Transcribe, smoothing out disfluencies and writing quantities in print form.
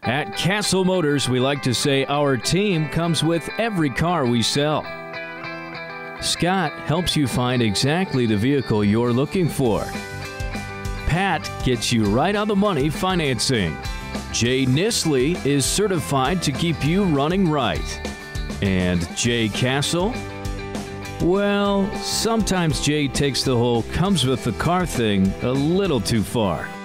At Cassill Motors, we like to say our team comes with every car we sell. Scott helps you find exactly the vehicle you're looking for. Pat gets you right on the money financing. Jay Nisley is certified to keep you running right. And Jay Cassill? Well, sometimes Jay takes the whole comes with the car thing a little too far.